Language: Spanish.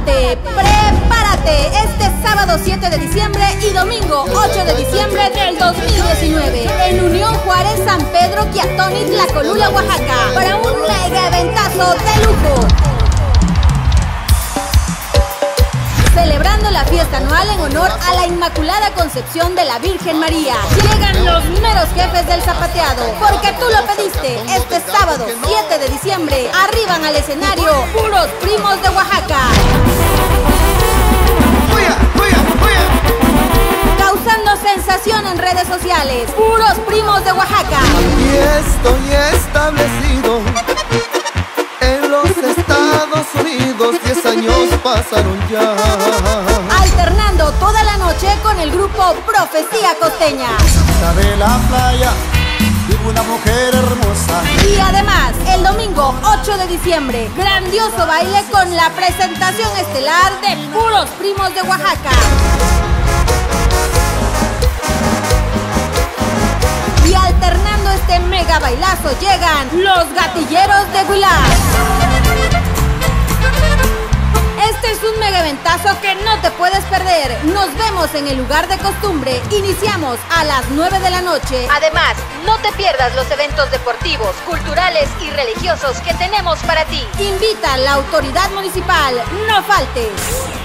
prepárate. Este sábado 7 de diciembre y domingo 8 de diciembre del 2019 en Unión Juárez, San Pedro, Quiatónic, Tlacolula, Oaxaca, para un mega eventazo de lujo. Celebrando la fiesta anual en honor a la Inmaculada Concepción de la Virgen María. Llegan los meros jefes del zapateado, porque tú lo pediste. Este sábado 7 de diciembre arriban al escenario puros primos de Oaxaca, causando sensación en redes sociales. Puros primos de Oaxaca. Y estoy establecido en los Estados Unidos, 10 años pasaron ya. Alternando toda la noche con el grupo Profecía Costeña. De la playa vive una mujer hermosa. Y además, el domingo 8 de diciembre, grandioso baile con la presentación estelar de puros primos de Oaxaca. Y alternando este mega bailazo llegan los gatilleros de Huilar. Este es un mega eventazo que no te puedes perder. Nos vemos en el lugar de costumbre. Iniciamos a las 9 de la noche. Además, no te pierdas los eventos deportivos, culturales y religiosos que tenemos para ti. Invita a la autoridad municipal. No faltes.